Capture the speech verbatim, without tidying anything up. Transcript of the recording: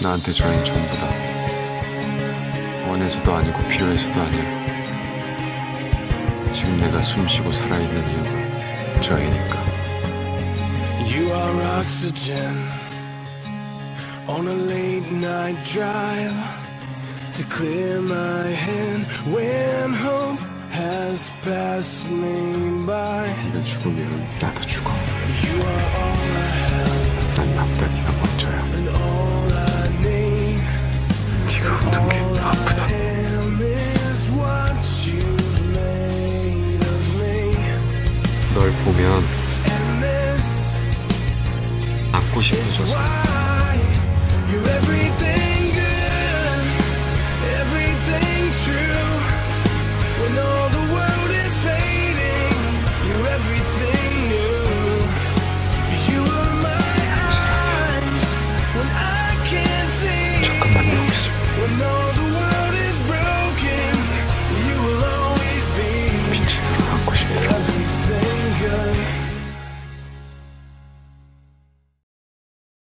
나한테 저희는 전부다. 원해서도 아니고 필요해서도 아니야. 지금 내가 숨쉬고 살아있는 이유가 저희니까. You are oxygen on a late night drive to clear my head when hope has passed me by. 네가 죽으면 나도 죽어. You are all I have. 난 나보다 네가 먼저야. And all I need. 네가 웃는 게 아프다. Is what you've made of me. 널 보면 안고 싶어져서. You're every